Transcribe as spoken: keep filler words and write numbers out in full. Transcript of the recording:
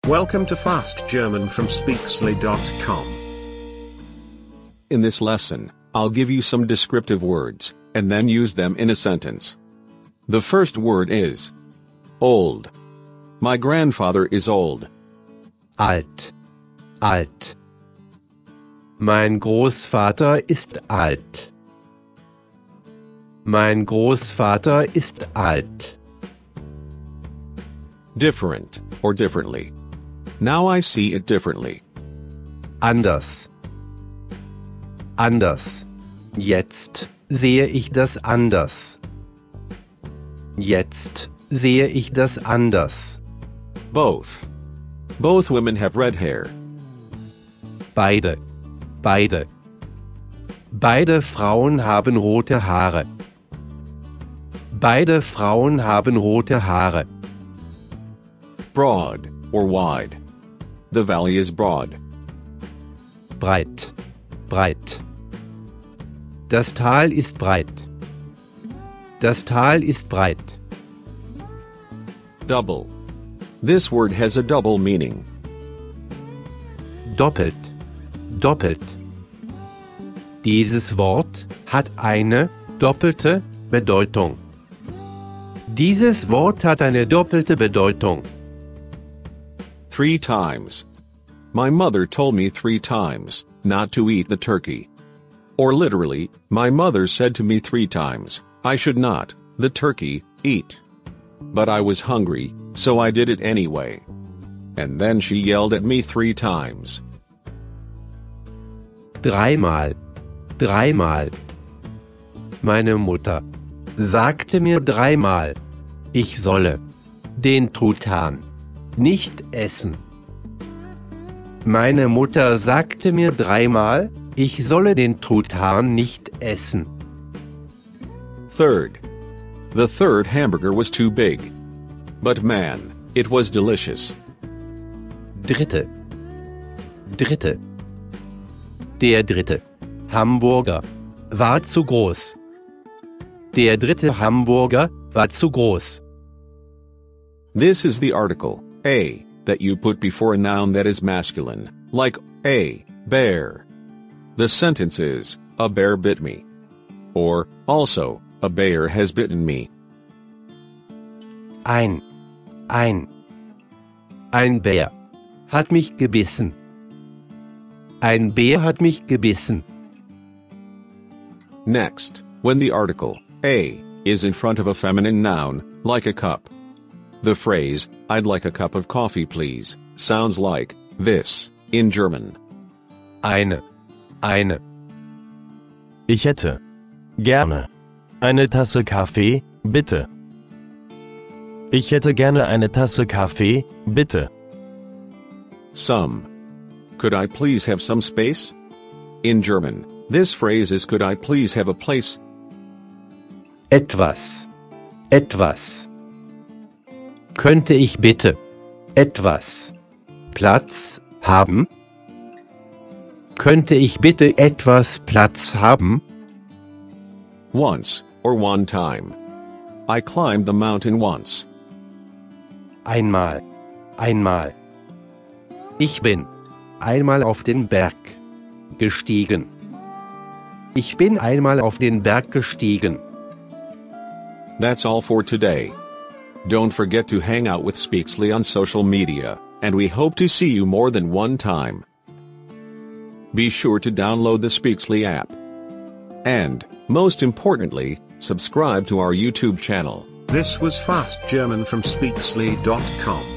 Welcome to Fast German from Speaksly dot com. In this lesson, I'll give you some descriptive words, and then use them in a sentence. The first word is old. My grandfather is old. Alt. Alt. Mein Großvater ist alt. Mein Großvater ist alt. Different, or differently. Now I see it differently. Anders. Anders. Jetzt sehe ich das anders. Jetzt sehe ich das anders. Both. Both women have red hair. Beide. Beide. Beide Frauen haben rote Haare. Beide Frauen haben rote Haare. Broad, or wide. The valley is broad. Breit. Breit. Das Tal ist breit. Das Tal ist breit. Double. This word has a double meaning. Doppelt. Doppelt. Dieses Wort hat eine doppelte Bedeutung. Dieses Wort hat eine doppelte Bedeutung. Three times. My mother told me three times not to eat the turkey. Or literally, my mother said to me three times, I should not, the turkey, eat. But I was hungry, so I did it anyway. And then she yelled at me three times. Dreimal. Dreimal. Meine Mutter sagte mir dreimal, ich solle den Truthahn nicht essen. Meine Mutter sagte mir dreimal, ich solle den Truthahn nicht essen. Third. The third hamburger was too big. But man, it was delicious. Dritte. Dritte. Der dritte Hamburger war zu groß. Der dritte Hamburger war zu groß. This is the article, a, that you put before a noun that is masculine, like, a, bear. The sentence is, a bear bit me. Or, also, a bear has bitten me. Ein. Ein. Ein Bär hat mich gebissen. Ein Bär hat mich gebissen. Next, when the article, a, is in front of a feminine noun, like a cup. The phrase, I'd like a cup of coffee please, sounds like this, in German. Eine. Eine. Ich hätte gerne eine Tasse Kaffee, bitte. Ich hätte gerne eine Tasse Kaffee, bitte. Some. Could I please have some space? In German, this phrase is could I please have a place? Etwas. Etwas. Könnte ich bitte etwas Platz haben? Könnte ich bitte etwas Platz haben? Once, or one time. I climbed the mountain once. Einmal. Einmal. Ich bin einmal auf den Berg gestiegen. Ich bin einmal auf den Berg gestiegen. That's all for today. Don't forget to hang out with Speaksly on social media, and we hope to see you more than one time. Be sure to download the Speaksly app. And, most importantly, subscribe to our YouTube channel. This was Fast German from Speaksly dot com.